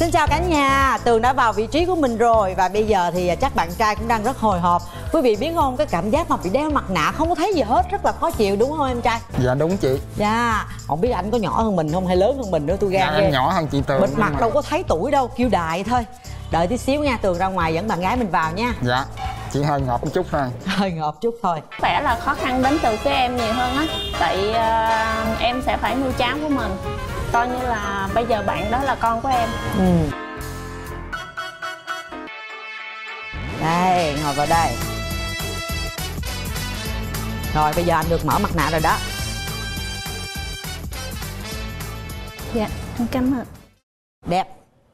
Xin chào cả nhà, Tường đã vào vị trí của mình rồi. Và bây giờ thì chắc bạn trai cũng đang rất hồi hộp. Quý vị biết không, cái cảm giác mà bị đeo mặt nạ không có thấy gì hết rất là khó chịu, đúng không em trai? Dạ đúng chị. Dạ, không biết anh có nhỏ hơn mình không hay lớn hơn mình nữa, tôi gan dạ, em nhỏ hơn chị Tường. Bịt mặt đâu có thấy tuổi đâu, kêu đại thôi. Đợi tí xíu nha, Tường ra ngoài dẫn bạn gái mình vào nha. Dạ, chỉ hơi ngợp một chút thôi. Hơi ngợp chút thôi. Có vẻ là khó khăn đến từ phía em nhiều hơn á. Tại em sẽ phải nuôi cháu của mình. Coi như là bây giờ bạn đó là con của em. Đây, ngồi vào đây. Rồi, bây giờ anh được mở mặt nạ rồi đó. Dạ, em cảm ơn. Đẹp.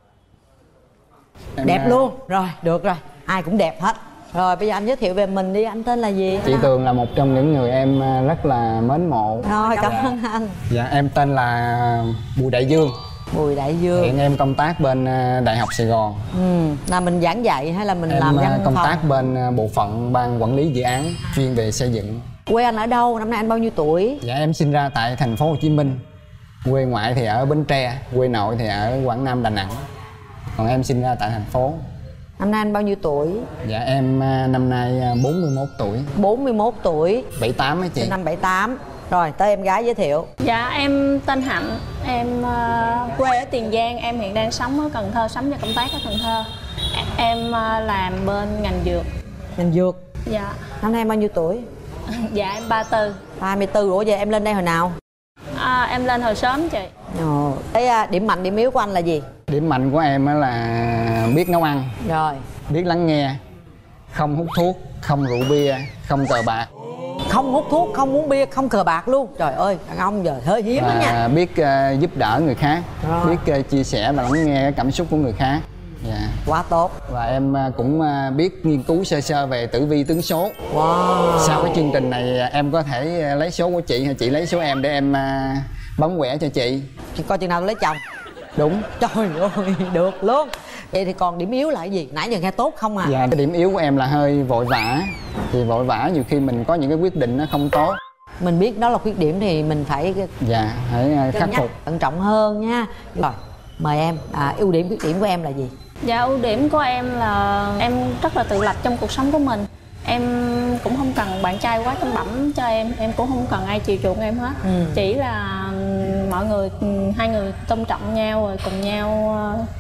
Đẹp luôn. Rồi, được rồi. Ai cũng đẹp hết. Rồi, bây giờ anh giới thiệu về mình đi. Anh tên là gì? Chị Tường là một trong những người em rất là mến mộ. Rồi, cảm ơn anh. Dạ, em tên là Bùi Đại Dương. Bùi Đại Dương. Hiện em công tác bên Đại học Sài Gòn. Là mình giảng dạy hay là mình em làm văn công phòng? tác bên bộ phận ban quản lý dự án chuyên về xây dựng. Quê anh ở đâu? Năm nay anh bao nhiêu tuổi? Dạ, em sinh ra tại thành phố Hồ Chí Minh. Quê ngoại thì ở Bến Tre, quê nội thì ở Quảng Nam, Đà Nẵng. Còn em sinh ra tại thành phố. Năm nay anh bao nhiêu tuổi? Dạ, em năm nay 41 tuổi. 41 tuổi. 78 á chị. Năm 78. Rồi, tới em gái giới thiệu. Dạ, em tên Hạnh. Em quê ở Tiền Giang. Em hiện đang sống ở Cần Thơ, sống và công tác ở Cần Thơ. Em làm bên ngành dược. Ngành dược. Dạ. Năm nay em bao nhiêu tuổi? Dạ, em 34. 34. Ủa vậy em lên đây hồi nào? Em lên hồi sớm chị. Cái điểm mạnh, điểm yếu của anh là gì? Điểm mạnh của em là biết nấu ăn, Rồi. biết lắng nghe, không hút thuốc, không rượu bia, không cờ bạc. Không hút thuốc, không uống bia, không cờ bạc luôn. Trời ơi, đàn ông giờ hơi hiếm đó nha. Biết giúp đỡ người khác. Rồi. Biết chia sẻ và lắng nghe cái cảm xúc của người khác. Dạ. Quá tốt. Và em cũng biết nghiên cứu sơ sơ về tử vi tướng số. Wow. Sau cái chương trình này em có thể lấy số của chị hay chị lấy số em để em bấm quẻ cho chị. Chị coi chừng nào tôi lấy chồng. Đúng. Trời ơi, được luôn. Vậy thì còn điểm yếu là cái gì? Nãy giờ nghe tốt không à? Dạ, cái điểm yếu của em là hơi vội vã. Thì vội vã nhiều khi mình có những cái quyết định nó không tốt. Mình biết đó là khuyết điểm thì mình phải Dạ, phải khắc phục. cẩn trọng hơn nha. Rồi, mời em. Ưu điểm, khuyết điểm của em là gì? Dạ, ưu điểm của em là em rất là tự lập trong cuộc sống của mình. Em cũng không cần bạn trai quá chăm bẵm cho em cũng không cần ai chiều chuộng em hết. Chỉ là mọi người, hai người tôn trọng nhau rồi cùng nhau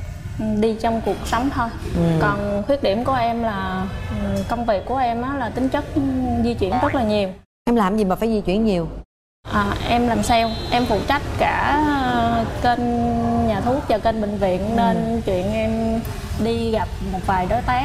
đi trong cuộc sống thôi. Còn khuyết điểm của em là công việc của em á, là tính chất di chuyển rất là nhiều. Em làm gì mà phải di chuyển nhiều? Em làm sale, em phụ trách cả kênh nhà thuốc và kênh bệnh viện, nên chuyện em đi gặp một vài đối tác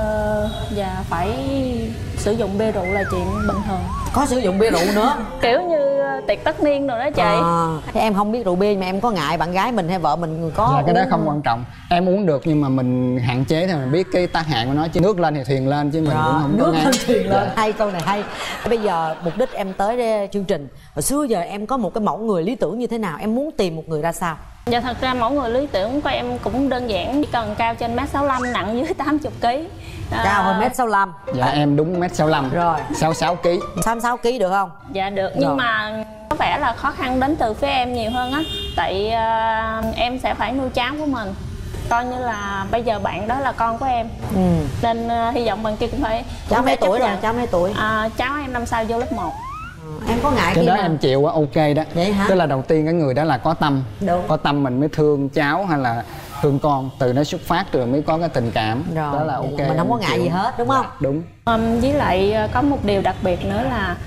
và phải sử dụng bia rượu là chuyện bình thường. Có sử dụng bia rượu nữa? Kiểu như tiệc tất niên rồi đó chị. Thế em không biết rượu bia mà em có ngại bạn gái mình hay vợ mình có Dạ, cái đó uống không quan trọng. Em uống được nhưng mà mình hạn chế thôi, mình biết cái tác hại của nó. Chứ nước lên thì thuyền lên chứ mình cũng không có nước ngay. lên thuyền lên. Dạ. Hay, câu này hay. Bây giờ mục đích em tới chương trình, hồi xưa giờ em có một cái mẫu người lý tưởng như thế nào? Em muốn tìm một người ra sao? Dạ, thật ra mẫu người lý tưởng của em cũng đơn giản, chỉ cần cao trên 1m65, nặng dưới 80 kg. Cao hơn 1m65. Dạ, em đúng 1m65. Rồi. 66 kg. 66 kg được không? Dạ được, nhưng mà có vẻ là khó khăn đến từ phía em nhiều hơn á. Tại em sẽ phải nuôi cháu của mình. Coi như là bây giờ bạn đó là con của em. Nên hy vọng bạn kia cũng phải. Cháu mấy tuổi rồi? Cháu mấy tuổi? Cháu em năm sau vô lớp 1. Em có ngại Cái khi đó mà... em chịu quá, ok đó. Vậy hả? Tức là đầu tiên cái người đó là có tâm. Đúng. Có tâm mình mới thương cháu hay là thương con. Từ nó xuất phát rồi mới có cái tình cảm. Rồi. Đó là ok. Mình không có ngại gì hết, đúng không? Dạ, đúng. Với lại có một điều đặc biệt nữa là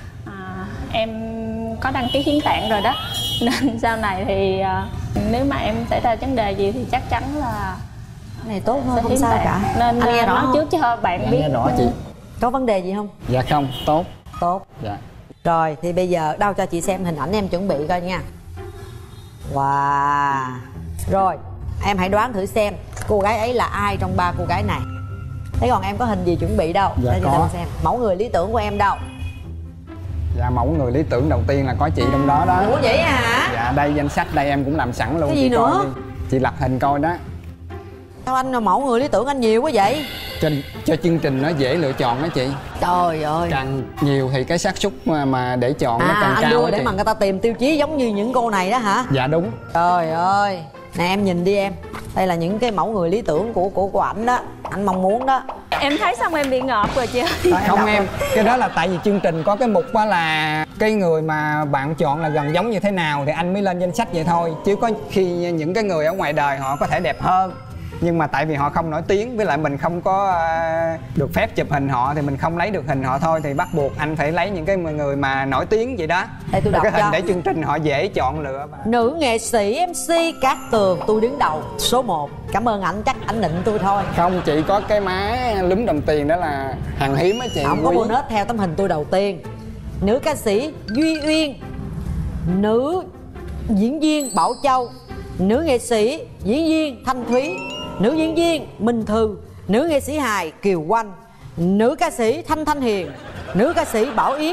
em có đăng ký hiến tạng rồi đó. Nên sau này thì nếu mà em xảy ra vấn đề gì thì chắc chắn là Cái này tốt thôi, sẽ không hiến sao tạng. cả. Nên Anh nghe rõ nói không? trước cho bạn Dạ, biết. nghe rõ chị. Có vấn đề gì không? Dạ không, tốt. Tốt. Dạ. Rồi, thì bây giờ đâu cho chị xem hình ảnh em chuẩn bị coi nha. Wow. Rồi, em hãy đoán thử xem cô gái ấy là ai trong ba cô gái này. Thế còn em có hình gì chuẩn bị đâu? Dạ, để cho có. mình xem. Mẫu người lý tưởng của em đâu? Dạ, mẫu người lý tưởng đầu tiên là có chị trong đó đó. Ủa vậy hả? Dạ, đây danh sách đây em cũng làm sẵn luôn. Cái gì chị coi nữa? đi. Chị lật hình coi đó. Sao anh mẫu người lý tưởng anh nhiều quá vậy? Cho chương trình nó dễ lựa chọn đó chị. Trời ơi. Càng nhiều thì cái xác suất mà để chọn nó càng anh cao đưa đó để chị. mà người ta tìm tiêu chí giống như những cô này đó hả? Dạ đúng. Trời ơi. Nè em nhìn đi em. Đây là những cái mẫu người lý tưởng của ảnh đó, anh mong muốn đó. Em thấy xong em bị ngợp rồi chị. Không em, cái đó là tại vì chương trình có cái mục đó là cái người mà bạn chọn là gần giống như thế nào thì anh mới lên danh sách vậy thôi. Chứ có khi những cái người ở ngoài đời họ có thể đẹp hơn, nhưng mà tại vì họ không nổi tiếng, với lại mình không có được phép chụp hình họ thì mình không lấy được hình họ thôi, thì bắt buộc anh phải lấy những cái người mà nổi tiếng vậy đó. Đây tôi đọc cái hình cho. để chương trình họ dễ chọn lựa. Nữ nghệ sĩ MC Cát Tường, tôi đứng đầu số 1. Cảm ơn ảnh, chắc ảnh nịnh tôi thôi. Không, chị có cái má lúm đồng tiền đó là hàng hiếm á chị. Không có bonus theo tấm hình tôi đầu tiên. Nữ ca sĩ Duy Uyên, nữ diễn viên Bảo Châu, nữ nghệ sĩ diễn viên Thanh Thúy, nữ diễn viên Minh Thư, nữ nghệ sĩ hài Kiều Oanh, nữ ca sĩ Thanh Thanh Hiền, nữ ca sĩ Bảo Yến,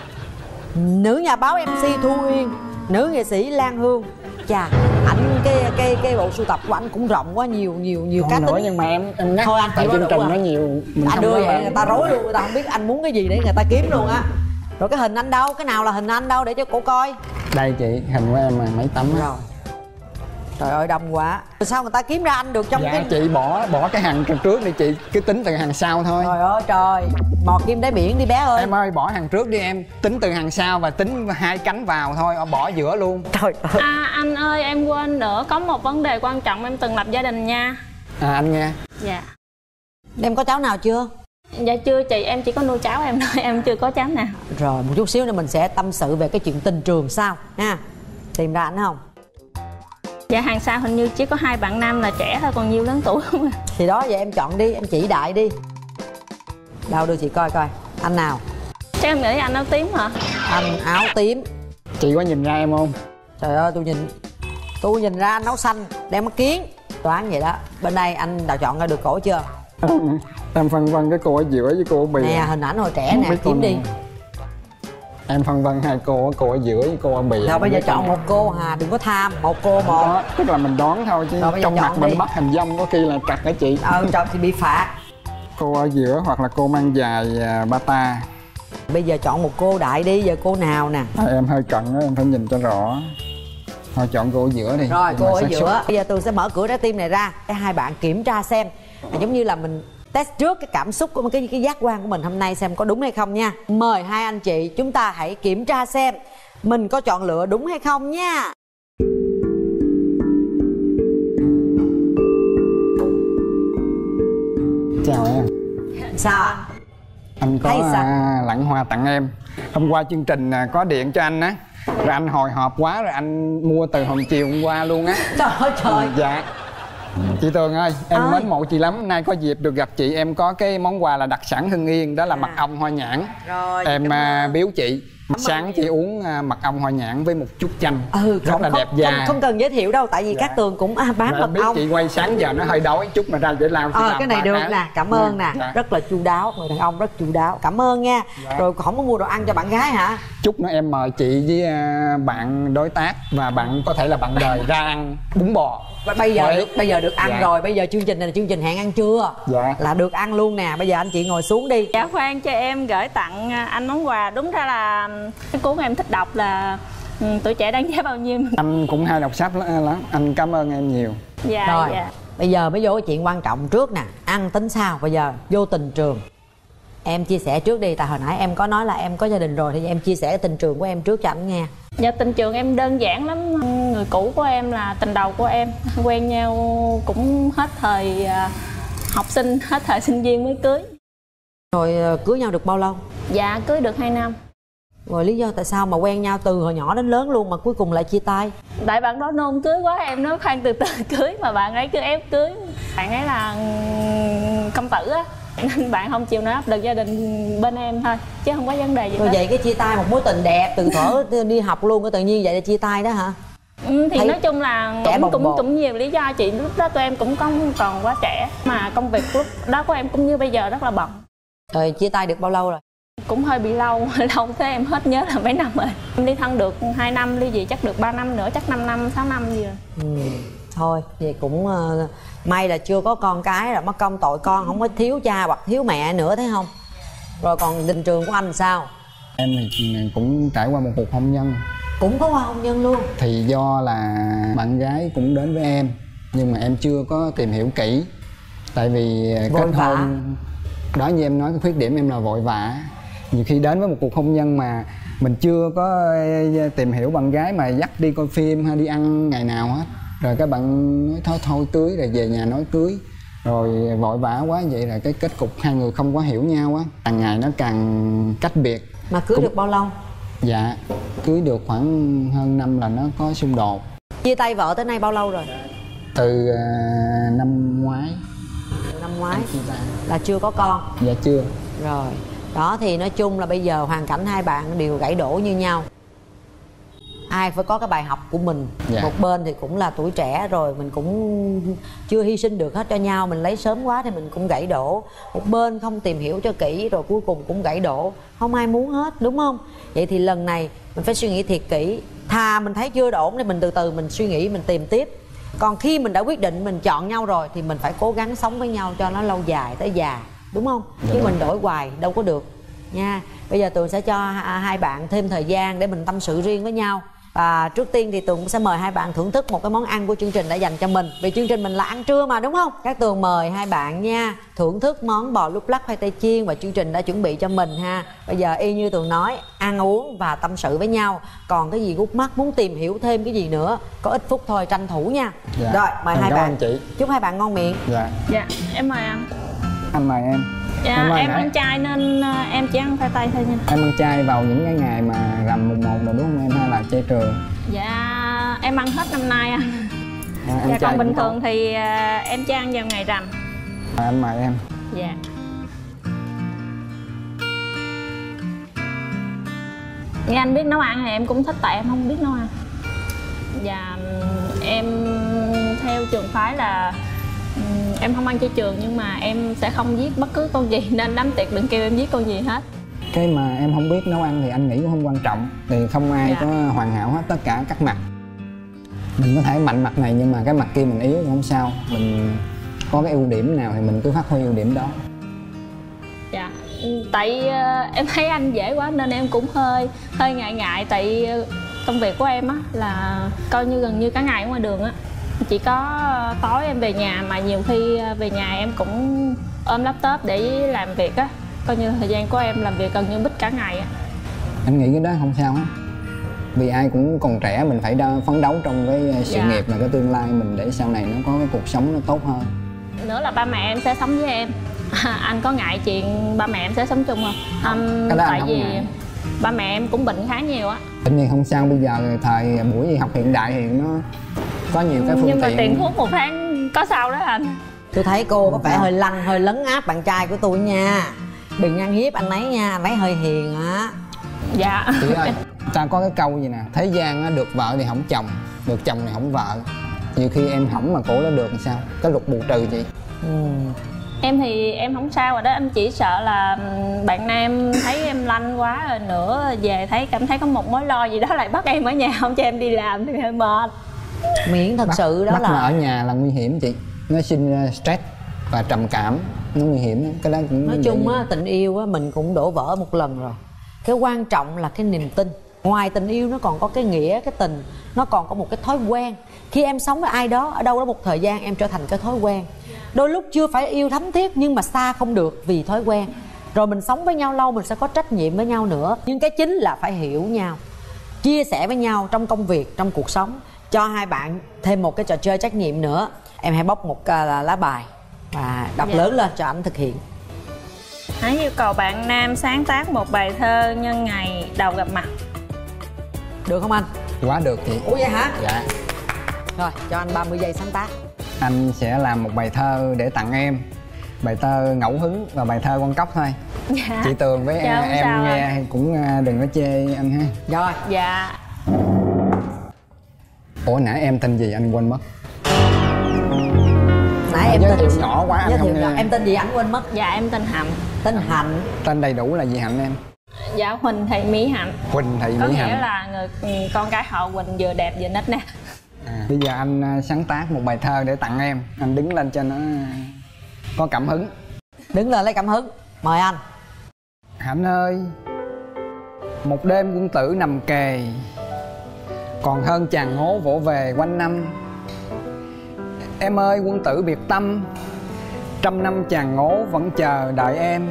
nữ nhà báo MC Thu Uyên, nữ nghệ sĩ Lan Hương. Chà, ảnh cái bộ sưu tập của anh cũng rộng quá, nhiều cá tính. Nhưng mà em nhắc thôi anh tại chịu chương trình à. nó nhiều mình anh không đưa có vậy làm. người ta rối luôn, người ta không biết anh muốn cái gì để người ta kiếm luôn á. Rồi cái hình anh đâu, cái nào là hình anh đâu để cho cô coi. Đây chị, hình của em mà mấy tấm á. Rồi. Trời ơi đông quá. Sao người ta kiếm ra anh được trong Dạ cái... chị bỏ cái hàng trước đi chị, cứ tính từ hàng sau thôi. Trời ơi trời, mò kim đáy biển đi bé ơi. Em ơi, bỏ hàng trước đi em, tính từ hàng sau và tính hai cánh vào thôi, bỏ giữa luôn. Trời ơi. Anh ơi em quên nữa, có một vấn đề quan trọng, em từng lập gia đình nha. Anh nghe. Dạ. Em có cháu nào chưa? Dạ chưa chị, em chỉ có nuôi cháu em thôi, em chưa có cháu nào. Rồi một chút xíu nữa mình sẽ tâm sự về cái chuyện tình trường sao ha. Tìm ra ảnh không? Dạ hàng sau hình như chỉ có 2 bạn nam là trẻ thôi, còn nhiều lớn tuổi không à. Thì đó, vậy em chọn đi, em chỉ đại đi. Đâu đưa chị coi coi. Anh nào? Chắc em nghĩ anh áo tím hả? Anh áo tím. Chị có nhìn ra em không? Trời ơi tôi nhìn ra anh áo xanh, đeo mắt kiến. Toán vậy đó. Bên đây anh đã chọn ra được cổ chưa? Em phân vân cái cô ở giữa với cô ở bì. Nè hình ảnh hồi trẻ nè, kiếm đi. Em phân vân hai cô ở giữa với cô ở bì. Rồi bây giờ chọn một cô hà, đừng có tham, một cô một. Đó, tức là mình đoán thôi chứ Rồi, trong mặt đi. mình bắt hình dong có khi là trật hả chị. Chọn thì bị phạt. Cô ở giữa hoặc là cô mang dài bata. Bây giờ chọn một cô đại đi, giờ cô nào nè? Em hơi cận đó, em phải nhìn cho rõ. Thôi chọn cô ở giữa đi. Rồi cô ở xác giữa. suất. Bây giờ tôi sẽ mở cửa trái tim này ra để hai bạn kiểm tra xem, giống như là mình test trước cái cảm xúc của cái giác quan của mình hôm nay xem có đúng hay không nha. Mời hai anh chị chúng ta hãy kiểm tra xem mình có chọn lựa đúng hay không nha. Chào em. Sao anh? Anh có Hay sao? lẵng hoa tặng em. Hôm qua chương trình có điện cho anh á, rồi anh hồi hộp quá rồi anh mua từ hôm chiều hôm qua luôn á. Trời ơi trời. Dạ. Chị Tường ơi, em Ơi. mến mộ chị lắm. Nay có dịp được gặp chị, em có cái món quà là đặc sản Hưng Yên, đó là mật ong hoa nhãn. Rồi, em cảm ơn. biếu chị. Sáng chị uống mật ong hoa nhãn với một chút chanh. Rất là đẹp da. Không cần giới thiệu đâu, tại vì Cát Tường cũng bán Rồi mật em biết ong. chị quay sáng giờ nó hơi đói chút mà ra để làm. Cái này được nè, cảm ơn nè. Dạ. Rất là chu đáo, người đàn ông rất chu đáo. Cảm ơn nha. Dạ. Rồi không có mua đồ ăn cho bạn gái hả? Chút nữa em mời chị với bạn đối tác và bạn có thể là bạn đời ra ăn bún bò. Bây giờ được ăn Dạ. rồi. Bây giờ chương trình này là chương trình hẹn ăn trưa. Dạ. Là được ăn luôn nè. Bây giờ anh chị ngồi xuống đi. Dạ khoan, cho em gửi tặng anh món quà. Đúng ra là cái cuốn em thích đọc là Tuổi Trẻ Đáng Giá Bao Nhiêu. Anh cũng hay đọc sách lắm. Anh cảm ơn em nhiều. Dạ. Rồi Dạ. bây giờ mới vô cái chuyện quan trọng trước nè. Ăn tính sau. Bây giờ vô tình trường. Em chia sẻ trước đi. Tại hồi nãy em có nói là em có gia đình rồi, thì em chia sẻ cái tình trường của em trước cho anh nghe. Dạ tình trường em đơn giản lắm. Người cũ của em là tình đầu của em. Quen nhau cũng hết thời học sinh, hết thời sinh viên mới cưới. Rồi cưới nhau được bao lâu? Dạ cưới được 2 năm. Rồi lý do tại sao mà quen nhau từ hồi nhỏ đến lớn luôn mà cuối cùng lại chia tay? Tại bạn đó nôn cưới quá, em nói khoan từ từ cưới mà bạn ấy cứ ép cưới. Bạn ấy là công tử á, nên bạn không chịu nổi áp lực gia đình bên em thôi, chứ không có vấn đề gì Rồi hết. vậy cái chia tay một mối tình đẹp từ thuở đi học luôn, cái tự nhiên vậy là chia tay đó hả? Thì Thấy nói chung là trẻ bồng bột. cũng nhiều lý do chị. Lúc đó tụi em cũng còn quá trẻ, mà công việc lúc đó của em cũng như bây giờ rất là bận. Rồi chia tay được bao lâu rồi? Cũng hơi bị lâu thế em hết nhớ là mấy năm rồi. Em ly thân được 2 năm, ly dị chắc được 3 năm nữa, chắc 5 năm 6 năm gì rồi. Thôi vậy cũng may là chưa có con cái, rồi mất công tội con không có thiếu cha hoặc thiếu mẹ nữa, thấy không? Rồi còn tình trường của anh sao? Em thì cũng trải qua một cuộc hôn nhân. Cũng có qua hôn nhân luôn. Thì do là bạn gái cũng đến với em nhưng mà em chưa có tìm hiểu kỹ. Tại vì Vội kết vã. hôn đó, như em nói, cái khuyết điểm em là vội vã. Nhiều khi đến với một cuộc hôn nhân mà mình chưa có tìm hiểu bạn gái mà dắt đi coi phim hay đi ăn ngày nào hết, rồi các bạn nói thôi cưới, rồi về nhà nói cưới, rồi vội vã quá vậy là cái kết cục hai người không có hiểu nhau á, càng ngày nó càng cách biệt. Mà cưới được bao lâu? Dạ, cưới được khoảng hơn năm là nó có xung đột. Chia tay vợ tới nay bao lâu rồi? Từ năm ngoái. Năm ngoái là chưa có con. Dạ chưa. Rồi, đó thì nói chung là bây giờ hoàn cảnh hai bạn đều gãy đổ như nhau. Ai phải có cái bài học của mình. Dạ. Một bên thì cũng là tuổi trẻ rồi, mình cũng chưa hy sinh được hết cho nhau, mình lấy sớm quá thì mình cũng gãy đổ. Một bên không tìm hiểu cho kỹ rồi cuối cùng cũng gãy đổ. Không ai muốn hết, đúng không? Vậy thì lần này mình phải suy nghĩ thiệt kỹ. Thà mình thấy chưa ổn thì mình từ từ mình suy nghĩ, mình tìm tiếp. Còn khi mình đã quyết định mình chọn nhau rồi thì mình phải cố gắng sống với nhau cho nó lâu dài tới già, đúng không? Dạ Chứ đúng. mình đổi hoài đâu có được nha. Bây giờ Tường sẽ cho hai bạn thêm thời gian để mình tâm sự riêng với nhau. Và trước tiên thì Tường cũng sẽ mời hai bạn thưởng thức một cái món ăn của chương trình đã dành cho mình. Vì chương trình mình là ăn trưa mà, đúng không? Các Tường mời hai bạn nha, thưởng thức món bò lúc lắc khoai tây chiên và chương trình đã chuẩn bị cho mình ha. Bây giờ y như Tường nói, ăn uống và tâm sự với nhau. Còn cái gì gút mắt muốn tìm hiểu thêm cái gì nữa, có ít phút thôi, tranh thủ nha. Dạ. Rồi, mời Em hai cảm bạn. ơn chị. Chúc hai bạn ngon miệng. Dạ. Dạ, em mời anh. Anh mời em. Dạ, mời em nãy- ăn chay nên em chỉ ăn khoai tây thôi nha. Em ăn chay vào những cái ngày mà rằm mùng 1 rồi đúng không em, hay là chay trường? Dạ, em ăn hết năm nay anh. Ăn Dạ, chay còn bình cũng thường thì em chỉ ăn vào ngày rằm. tốt. Anh mời em. Dạ. Nghe anh biết nấu ăn thì em cũng thích, tại em không biết nấu ăn. Và em theo trường phái là em không ăn chay trường, nhưng mà em sẽ không giết bất cứ con gì, nên đám tiệc đừng kêu em giết con gì hết. Cái mà em không biết nấu ăn thì anh nghĩ cũng không quan trọng. Thì không ai Dạ. có hoàn hảo hết tất cả các mặt. Mình có thể mạnh mặt này nhưng mà cái mặt kia mình yếu thì không sao. Mình có cái ưu điểm nào thì mình cứ phát huy ưu điểm đó. Dạ, tại em thấy anh dễ quá nên em cũng hơi ngại. Tại công việc của em á là coi như gần như cả ngày ở ngoài đường á, chỉ có tối em về nhà, mà nhiều khi về nhà em cũng ôm laptop để làm việc á, coi như thời gian của em làm việc gần như bít cả ngày á. Anh nghĩ cái đó không sao hết. Vì ai cũng còn trẻ, mình phải phấn đấu trong cái sự Dạ. nghiệp và cái tương lai mình để sau này nó có cái cuộc sống nó tốt hơn. Nữa là ba mẹ em sẽ sống với em. Anh có ngại chuyện ba mẹ em sẽ sống chung không? Cái đó anh Tại không vì ngại. ba mẹ em cũng bệnh khá nhiều á. Tất nhiên không sao, bây giờ thời buổi y học hiện đại thì nó có nhiều cái phương Nhưng mà tiện. tiền thuốc một tháng có sao đó anh? Tôi thấy cô có vẻ hơi lăng, hơi lấn áp bạn trai của tôi nha. Đừng ăn hiếp anh ấy nha, anh ấy hơi hiền á. Dạ. Chị ơi, ta có cái câu gì nè, thế gian á, được vợ thì hỏng chồng, được chồng thì hỏng vợ. Nhiều khi em hỏng mà cổ nó được thì sao? Cái luật bù trừ chị. Em thì em không sao rồi đó, em chỉ sợ là bạn nam thấy em lanh quá rồi nữa về cảm thấy có một mối lo gì đó lại bắt em ở nhà không cho em đi làm thì hơi mệt. Miễn thật sự đó bắt mà ở là nhà là nguy hiểm chị. Nó sinh ra stress và trầm cảm, nó nguy hiểm lắm. Cái đó cũng nói chung á, tình yêu á mình cũng đổ vỡ một lần rồi. Cái quan trọng là cái niềm tin. Ngoài tình yêu nó còn có cái nghĩa, cái tình, nó còn có một cái thói quen. Khi em sống với ai đó ở đâu đó một thời gian, em trở thành cái thói quen. Đôi lúc chưa phải yêu thấm thiết nhưng mà xa không được vì thói quen. Rồi mình sống với nhau lâu mình sẽ có trách nhiệm với nhau nữa. Nhưng cái chính là phải hiểu nhau, chia sẻ với nhau trong công việc, trong cuộc sống. Cho hai bạn thêm một cái trò chơi trách nhiệm nữa. Em hãy bóc một lá bài và đọc Dạ. lớn lên cho anh thực hiện. Hãy yêu cầu bạn nam sáng tác một bài thơ nhân ngày đầu gặp mặt. Được không anh? Quá được chị. Ủa vậy hả? Dạ. Rồi cho anh 30 giây sáng tác. Anh sẽ làm một bài thơ để tặng em. Bài thơ ngẫu hứng và bài thơ con cóc thôi. Dạ. Chị Tường với Dạ, không em sao nghe anh. cũng đừng có chê anh ha. Rồi. Dạ. Ủa nãy em tên gì anh quên mất. Nãy em giới tên thiệu nhỏ quá anh giới không thiệu nhỏ. nghe. Em tên gì anh quên mất. Dạ em tên Hạnh. Tên Hạnh. Tên đầy đủ là gì Hạnh em? Dạ Huỳnh Thị Mỹ Hạnh. Huỳnh Thị Có Mỹ nghĩa Hạnh. là con gái họ Huỳnh vừa đẹp vừa nết nè. Bây giờ anh sáng tác một bài thơ để tặng em. Anh đứng lên cho nó có cảm hứng. Đứng lên lấy cảm hứng. Mời anh. Hạnh ơi, một đêm quân tử nằm kề, còn hơn chàng hố vỗ về quanh năm. Em ơi quân tử biệt tâm, trăm năm chàng ngố vẫn chờ đợi em.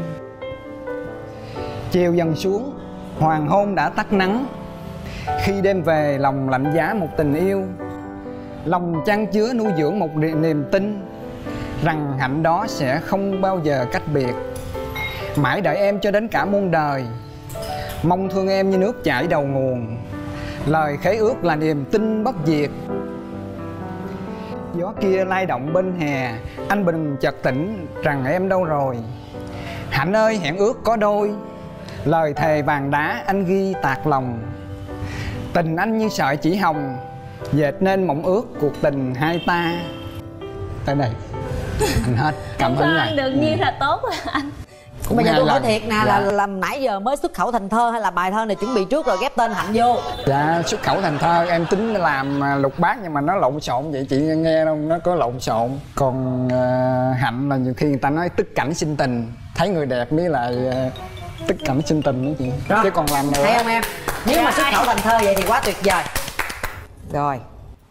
Chiều dần xuống, hoàng hôn đã tắt nắng. Khi đêm về lòng lạnh giá một tình yêu. Lòng chan chứa nuôi dưỡng một niềm tin rằng hạnh đó sẽ không bao giờ cách biệt. Mãi đợi em cho đến cả muôn đời, mong thương em như nước chảy đầu nguồn. Lời khế ước là niềm tin bất diệt. Gió kia lay động bên hè, anh bừng chợt tỉnh rằng em đâu rồi. Hạnh ơi hẹn ước có đôi, lời thề vàng đá anh ghi tạc lòng. Tình anh như sợi chỉ hồng, dệt nên mộng ước cuộc tình hai ta. Tới đây anh hết cảm hứng này. Anh được như là tốt rồi anh. Bây giờ tôi hỏi thiệt nè, là nãy giờ mới xuất khẩu thành thơ hay là bài thơ này chuẩn bị trước rồi ghép tên Hạnh vô? Dạ xuất khẩu thành thơ, em tính làm lục bát nhưng mà nó lộn xộn vậy chị nghe đâu, nó có lộn xộn. Còn Hạnh là nhiều khi người ta nói tức cảnh sinh tình, thấy người đẹp mới lại tức cảnh sinh tình đó chị. Rồi. Chứ còn làm nữa. Thấy không em? Nếu mà xuất khẩu thành thơ vậy thì quá tuyệt vời. Rồi.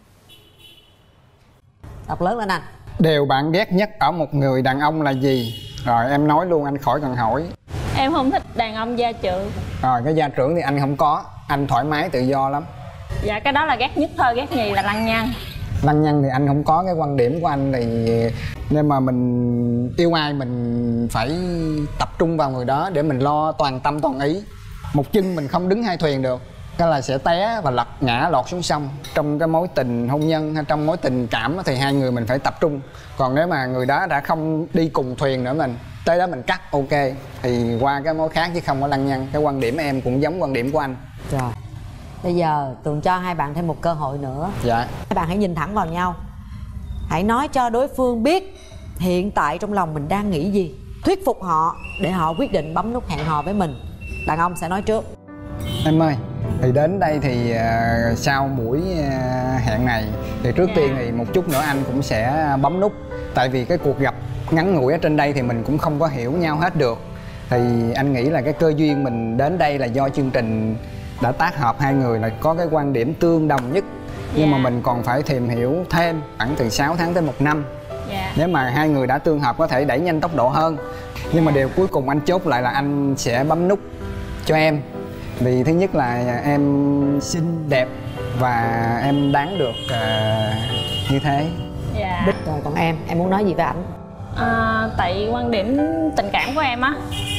Đọc lớn lên anh. Điều bạn ghét nhất ở một người đàn ông là gì? Rồi em nói luôn anh khỏi cần hỏi. Em không thích đàn ông gia trưởng. Rồi cái gia trưởng thì anh không có, anh thoải mái tự do lắm. Dạ cái đó là ghét nhất thôi, ghét nhì là lăng nhăng. Lăng nhăng thì anh không có, cái quan điểm của anh thì nên mà mình yêu ai mình phải tập trung vào người đó để mình lo toàn tâm toàn ý. Một chân mình không đứng hai thuyền được, cái là sẽ té và lật ngã lọt xuống sông. Trong cái mối tình hôn nhân hay trong mối tình cảm thì hai người mình phải tập trung. Còn nếu mà người đó đã không đi cùng thuyền nữa mình tới đó mình cắt ok thì qua cái mối khác chứ không có lăng nhăng. Cái quan điểm em cũng giống quan điểm của anh. Rồi. Bây giờ Tường cho hai bạn thêm một cơ hội nữa. Dạ. Hai bạn hãy nhìn thẳng vào nhau. Hãy nói cho đối phương biết hiện tại trong lòng mình đang nghĩ gì. Thuyết phục họ để họ quyết định bấm nút hẹn hò với mình. Đàn ông sẽ nói trước. Em ơi, thì đến đây thì sau buổi hẹn này thì trước tiên thì một chút nữa anh cũng sẽ bấm nút. Tại vì cái cuộc gặp ngắn ngủi ở trên đây thì mình cũng không có hiểu nhau hết được. Thì anh nghĩ là cái cơ duyên mình đến đây là do chương trình đã tác hợp hai người là có cái quan điểm tương đồng nhất. Nhưng mà mình còn phải tìm hiểu thêm khoảng từ 6 tháng tới 1 năm. Nếu mà hai người đã tương hợp có thể đẩy nhanh tốc độ hơn. Nhưng mà điều cuối cùng anh chốt lại là anh sẽ bấm nút cho em. Vì thứ nhất là em xinh đẹp và em đáng được như thế. Dạ. Đích rồi, còn em muốn nói gì với ảnh? Tại quan điểm tình cảm của em á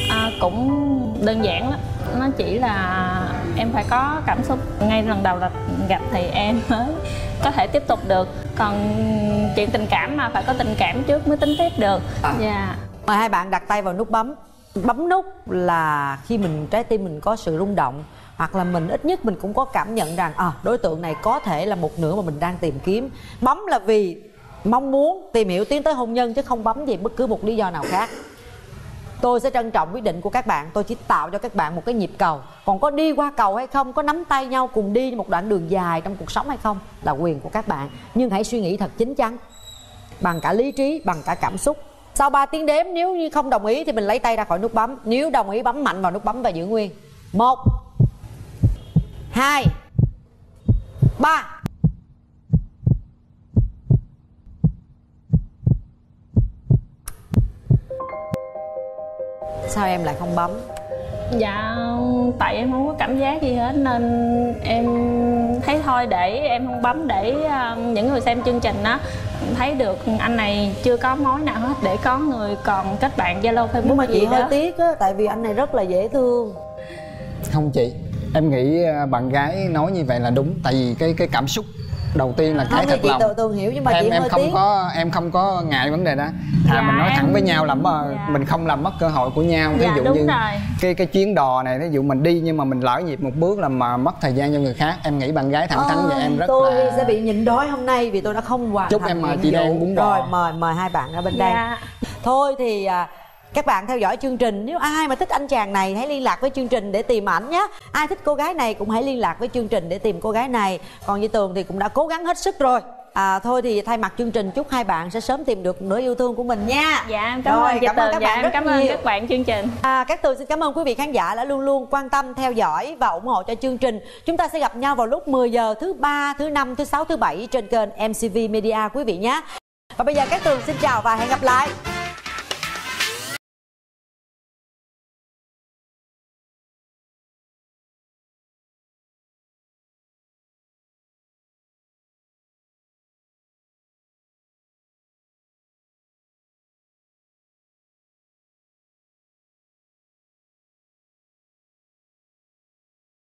cũng đơn giản lắm. Nó chỉ là em phải có cảm xúc ngay lần đầu là gặp thì em mới có thể tiếp tục được. Còn chuyện tình cảm mà phải có tình cảm trước mới tính tiếp được. Dạ. Mời hai bạn đặt tay vào nút bấm. Bấm nút là khi mình trái tim mình có sự rung động, hoặc là mình ít nhất mình cũng có cảm nhận rằng đối tượng này có thể là một nửa mà mình đang tìm kiếm. Bấm là vì mong muốn tìm hiểu tiến tới hôn nhân chứ không bấm vì bất cứ một lý do nào khác. Tôi sẽ trân trọng quyết định của các bạn. Tôi chỉ tạo cho các bạn một cái nhịp cầu. Còn có đi qua cầu hay không, có nắm tay nhau cùng đi một đoạn đường dài trong cuộc sống hay không là quyền của các bạn. Nhưng hãy suy nghĩ thật chín chắn, bằng cả lý trí, bằng cả cảm xúc. Sau 3 tiếng đếm nếu như không đồng ý thì mình lấy tay ra khỏi nút bấm. Nếu đồng ý bấm mạnh vào nút bấm và giữ nguyên. 1 2 3. Sao em lại không bấm? Dạ tại em không có cảm giác gì hết nên em thấy thôi để em không bấm để những người xem chương trình á thấy được anh này chưa có mối nào hết để có người còn kết bạn Zalo Facebook. Nhưng mà chị hơi đó. tiếc á, tại vì anh này rất là dễ thương. Không chị, em nghĩ bạn gái nói như vậy là đúng. Tại vì cái cảm xúc đầu tiên là cái thật lòng. Tường hiểu nhưng mà chị hơi tiếc. Em không có ngại vấn đề đó. Mình nói thẳng với nhau là mình không làm mất cơ hội của nhau. Ví dụ như cái chuyến đò này, ví dụ mình đi nhưng mà mình lỡ nhịp một bước là mà mất thời gian cho người khác. Em nghĩ bạn gái thẳng thắn vậy em rất tôi là... sẽ bị nhịn đói hôm nay vì tôi đã không hoàn Chúc thành em mời chị Đan bún bò. Rồi mời hai bạn ra bên đây. Thôi thì các bạn theo dõi chương trình. Nếu ai mà thích anh chàng này hãy liên lạc với chương trình để tìm ảnh nhé. Ai thích cô gái này cũng hãy liên lạc với chương trình để tìm cô gái này. Còn với Tường thì cũng đã cố gắng hết sức rồi. Thôi thì thay mặt chương trình chúc hai bạn sẽ sớm tìm được nửa yêu thương của mình nha. Dạ em cảm ơn chị Tường. Các bạn rất cảm ơn các bạn chương trình. Các Tường xin cảm ơn quý vị khán giả đã luôn luôn quan tâm theo dõi và ủng hộ cho chương trình. Chúng ta sẽ gặp nhau vào lúc 10 giờ thứ 3, thứ 5, thứ 6, thứ 7 trên kênh MCV Media quý vị nhé. Và bây giờ Cát Tường xin chào và hẹn gặp lại.